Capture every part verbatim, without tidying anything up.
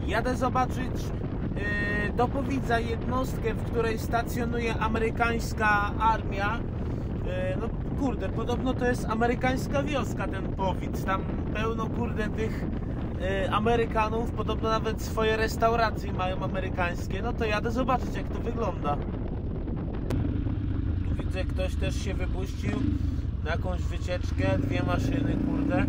Jadę zobaczyć yy, do Powidza jednostkę, w której stacjonuje amerykańska armia. Yy, no kurde, podobno to jest amerykańska wioska ten Powidz. Tam pełno kurde tych yy, Amerykanów, podobno nawet swoje restauracje mają amerykańskie. No to jadę zobaczyć, jak to wygląda. Tu widzę, ktoś też się wypuścił na jakąś wycieczkę, dwie maszyny, kurde.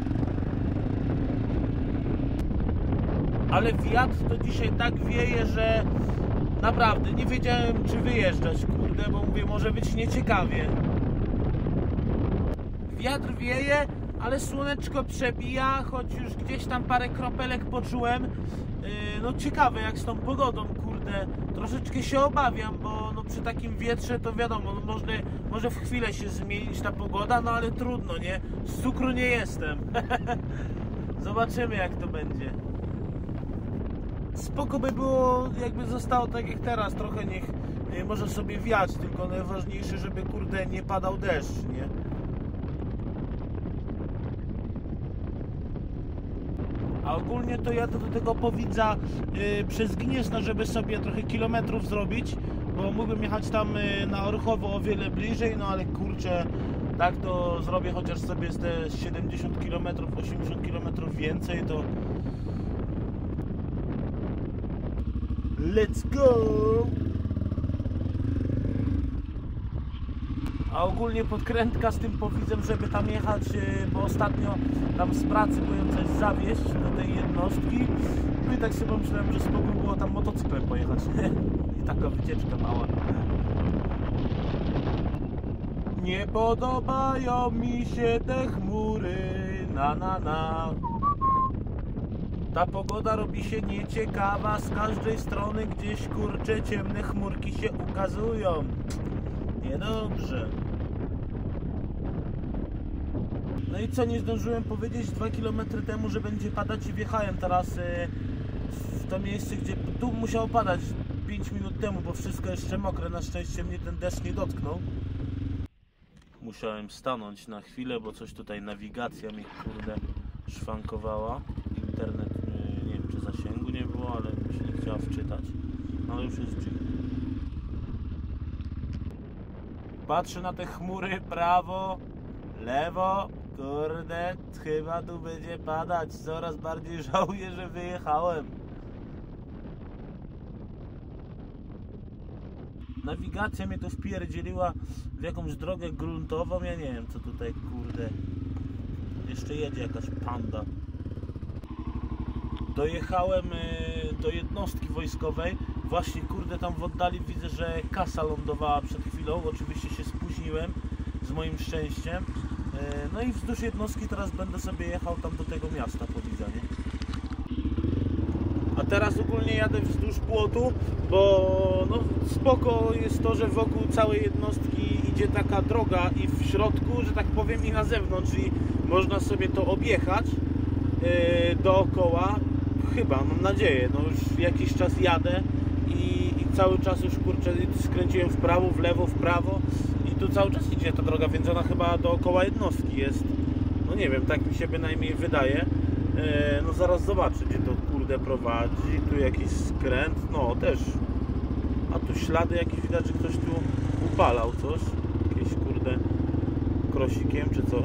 Ale wiatr to dzisiaj tak wieje, że naprawdę nie wiedziałem, czy wyjeżdżać, kurde, bo mówię, może być nieciekawie. Wiatr wieje, ale słoneczko przebija, choć już gdzieś tam parę kropelek poczułem. Yy, no ciekawe jak z tą pogodą, kurde, troszeczkę się obawiam, bo no, przy takim wietrze to wiadomo, no, może, może w chwilę się zmienić ta pogoda, no ale trudno, nie? Z cukru nie jestem. Zobaczymy, jak to będzie. Spoko by było, jakby zostało tak jak teraz, trochę niech nie może sobie wiać, tylko najważniejsze, żeby kurde nie padał deszcz, nie? A ogólnie to jadę do tego Powidza yy, przez Gniezno, żeby sobie trochę kilometrów zrobić, bo mógłbym jechać tam yy, na Orchowo o wiele bliżej, no ale kurczę, tak to zrobię chociaż sobie z te siedemdziesiąt kilometrów, osiemdziesiąt kilometrów więcej, to let's go! A ogólnie podkrętka z tym Powidzem, żeby tam jechać, bo ostatnio tam z pracy byłem coś zawieźć do tej jednostki. No i tak sobie pomyślałem, że spokój było tam motocyklem pojechać. I taka wycieczka mała. Nie podobają mi się te chmury, na na na. Ta pogoda robi się nieciekawa, z każdej strony gdzieś kurcze ciemne chmurki się ukazują. Niedobrze. No i co, nie zdążyłem powiedzieć dwa kilometry temu, że będzie padać i wjechałem teraz y, w to miejsce, gdzie tu musiało padać pięć minut temu, bo wszystko jeszcze mokre, na szczęście mnie ten deszcz nie dotknął. Musiałem stanąć na chwilę, bo coś tutaj nawigacja mi kurde szwankowała. Internet, nie wiem czy zasięgu nie było, ale mi się nie chciała wczytać. No ale już jest G. Patrzę na te chmury, prawo, lewo, kurde, chyba tu będzie padać. Coraz bardziej żałuję, że wyjechałem. Nawigacja mnie tu wpierdzieliła w jakąś drogę gruntową, ja nie wiem co tutaj, kurde. Jeszcze jedzie jakaś panda. Dojechałem do jednostki wojskowej. Właśnie kurde tam w oddali widzę, że kasa lądowała przed chwilą. Oczywiście się spóźniłem z moim szczęściem. No i wzdłuż jednostki teraz będę sobie jechał tam do tego miasta Powidza, nie? A teraz ogólnie jadę wzdłuż płotu, bo no spoko jest to, że wokół całej jednostki idzie taka droga i w środku, że tak powiem, i na zewnątrz, i można sobie to objechać yy, dookoła. Chyba, mam nadzieję, no już jakiś czas jadę i, i cały czas już kurczę skręciłem w prawo, w lewo, w prawo i tu cały czas idzie ta droga, więc ona chyba dookoła jednostki jest. No nie wiem, tak mi się bynajmniej wydaje. Yy, no zaraz zobaczę, gdzie to kurde prowadzi. Tu jakiś skręt, no też. A tu ślady jakieś widać, że ktoś tu upalał coś. Jakieś kurde krosikiem czy coś.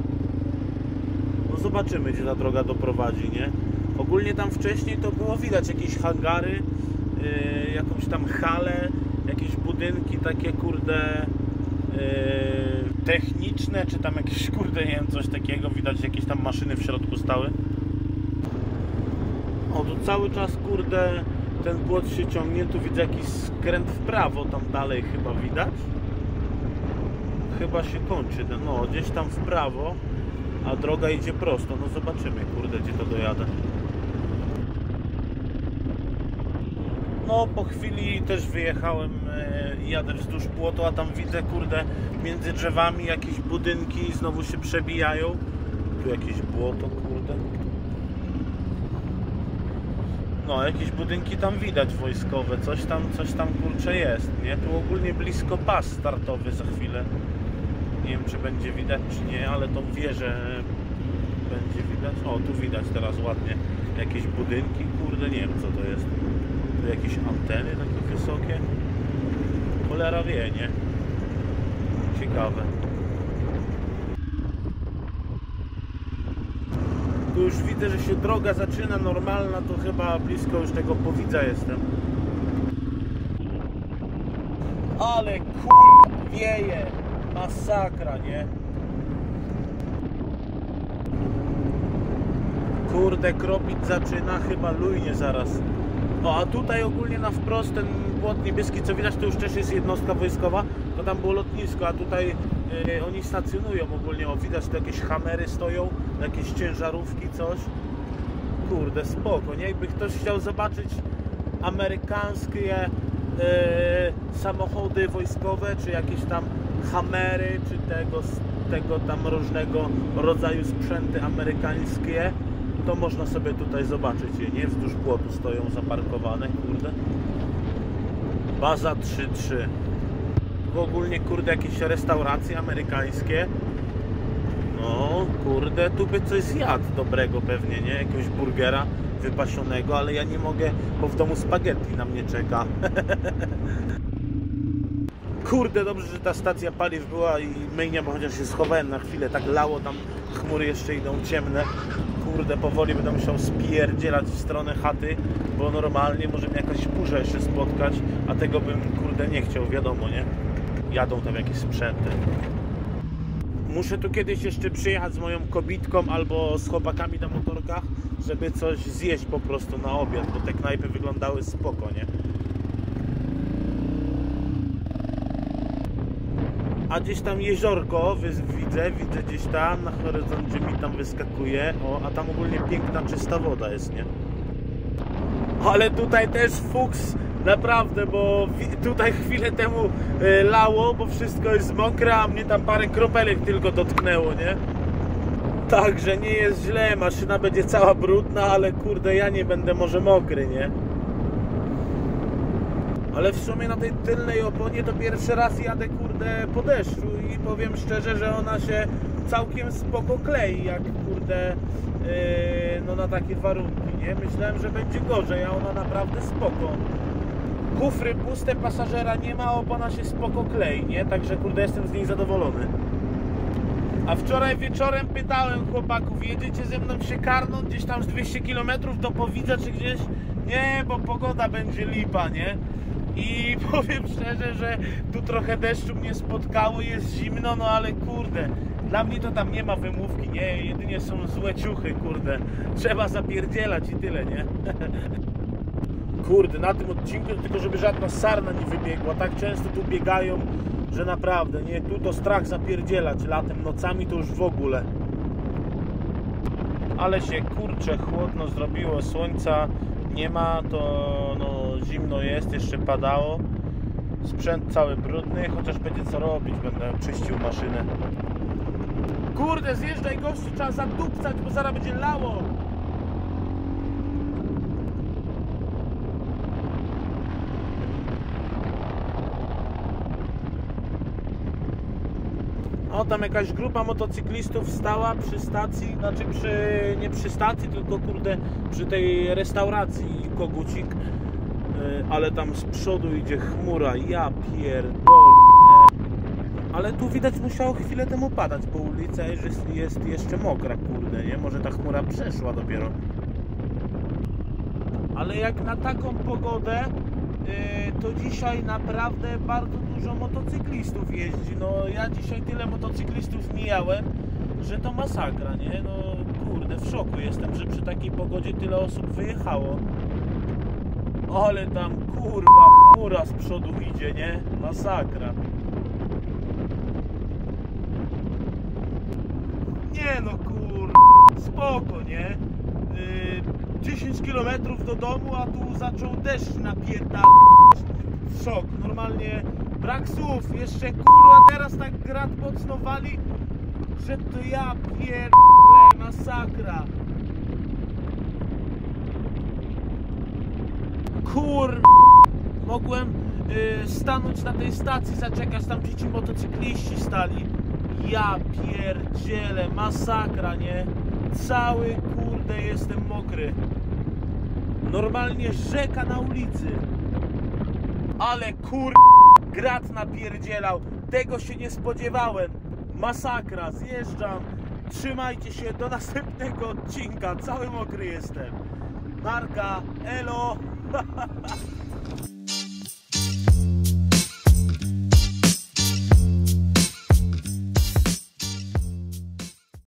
No zobaczymy, gdzie ta droga doprowadzi, nie? Ogólnie tam wcześniej to było widać jakieś hangary, yy, jakąś tam halę, jakieś budynki takie kurde yy, techniczne, czy tam jakieś kurde, nie wiem, coś takiego. Widać jakieś tam maszyny w środku stały. O, tu cały czas kurde ten płot się ciągnie. Tu widzę jakiś skręt w prawo, tam dalej chyba widać. Chyba się kończy ten, no gdzieś tam w prawo, a droga idzie prosto. No zobaczymy kurde, gdzie to dojadę. No po chwili też wyjechałem i jadę wzdłuż płotu, a tam widzę kurde między drzewami jakieś budynki znowu się przebijają. Tu jakieś błoto kurde. No jakieś budynki tam widać wojskowe, coś tam, coś tam kurcze jest, nie? Tu ogólnie blisko pas startowy za chwilę. Nie wiem czy będzie widać czy nie, ale tą wieżę będzie widać. O, tu widać teraz ładnie. Jakieś budynki, kurde, nie wiem co to jest. Tu jakieś anteny takie wysokie. Cholera wie, nie? Ciekawe. Tu już widzę, że się droga zaczyna normalna, to chyba blisko już tego Powidza jestem. Ale kur... wieje. Masakra, nie? Kurde, kropić zaczyna, chyba lujnie zaraz. O, a tutaj ogólnie na wprost ten płot niebieski, co widać, to już też jest jednostka wojskowa. To tam było lotnisko, a tutaj yy, oni stacjonują ogólnie. O, widać, to jakieś hamery stoją, jakieś ciężarówki, coś. Kurde, spoko, nie? Jakby ktoś chciał zobaczyć amerykańskie yy, samochody wojskowe, czy jakieś tam hamery, czy tego, tego tam różnego rodzaju sprzęty amerykańskie, to można sobie tutaj zobaczyć je, nie? Wzdłuż płotu stoją zaparkowane, kurde. Baza trzy trzy. Tu ogólnie, kurde, jakieś restauracje amerykańskie. No, kurde, tu by coś zjadł dobrego pewnie, nie? Jakiegoś burgera wypasionego, ale ja nie mogę, bo w domu spaghetti na mnie czeka. Kurde, dobrze, że ta stacja paliw była i myjnia, bo chociaż się schowałem na chwilę, tak lało, tam chmury jeszcze idą ciemne. Kurde, powoli będę musiał spierdzielać w stronę chaty, bo normalnie może mnie jakaś burza jeszcze spotkać, a tego bym, kurde, nie chciał, wiadomo, nie? Jadą tam jakieś sprzęty. Muszę tu kiedyś jeszcze przyjechać z moją kobitką albo z chłopakami na motorkach, żeby coś zjeść po prostu na obiad, bo te knajpy wyglądały spoko, nie? A gdzieś tam jeziorko widzę, widzę gdzieś tam na horyzoncie mi tam wyskakuje. O, a tam ogólnie piękna, czysta woda jest, nie? Ale tutaj też fuks, naprawdę, bo tutaj chwilę temu lało, bo wszystko jest mokre, a mnie tam parę kropelek tylko dotknęło, nie? Także nie jest źle, maszyna będzie cała brudna, ale kurde, ja nie będę może mokry, nie? Ale w sumie na tej tylnej oponie to pierwszy raz jadę, kurde, po deszczu i powiem szczerze, że ona się całkiem spoko klei, jak, kurde, yy, no na takie warunki, nie? Myślałem, że będzie gorzej, a ona naprawdę spoko. Kufry puste, pasażera nie ma, opona się spoko klei, nie? Także, kurde, jestem z niej zadowolony. A wczoraj wieczorem pytałem chłopaków, jedziecie ze mną się karnąć gdzieś tam z dwieście kilometrów do Powidza czy gdzieś? Nie, bo pogoda będzie lipa, nie? I powiem szczerze, że tu trochę deszczu mnie spotkało, jest zimno, no ale kurde, dla mnie to tam nie ma wymówki, nie? Jedynie są złe ciuchy, kurde. Trzeba zapierdzielać i tyle, nie? Kurde, na tym odcinku tylko żeby żadna sarna nie wybiegła, tak często tu biegają, że naprawdę, nie? Tu to strach zapierdzielać latem, nocami to już w ogóle. Ale się, kurczę, chłodno zrobiło, słońca nie ma, to no zimno jest, jeszcze padało. Sprzęt cały brudny, chociaż będzie co robić, będę czyścił maszynę. Kurde, zjeżdżaj gościu, trzeba zadupcać, bo zaraz będzie lało. O, tam jakaś grupa motocyklistów stała przy stacji, znaczy przy, nie przy stacji, tylko kurde przy tej restauracji Kogucik, yy, ale tam z przodu idzie chmura, ja pierdolę. Ale tu widać musiało chwilę temu padać po ulicy, a jest, jest jeszcze mokra, kurde, nie? Może ta chmura przeszła dopiero. Ale jak na taką pogodę, to dzisiaj naprawdę bardzo dużo motocyklistów jeździ. No ja dzisiaj tyle motocyklistów mijałem, że to masakra, nie? No kurde, w szoku jestem, że przy takiej pogodzie tyle osób wyjechało. Ale tam kurwa chmura z przodu idzie, nie? Masakra. Nie no kurwa, spoko, nie? Yy, dziesięć kilometrów do domu, a tu zaczął deszcz napierdalać. Szok, normalnie brak słów. Jeszcze kurwa teraz tak grad mocno wali, że to ja pierdolę, masakra. Kur... Mogłem yy, stanąć na tej stacji, zaczekać, tam gdzie ci motocykliści stali. Ja pierdzielę, masakra, nie? Cały kurde jestem mokry. Normalnie rzeka na ulicy. Ale kur... grat napierdzielał. Tego się nie spodziewałem. Masakra, zjeżdżam. Trzymajcie się do następnego odcinka. Cały mokry jestem. Narka, elo.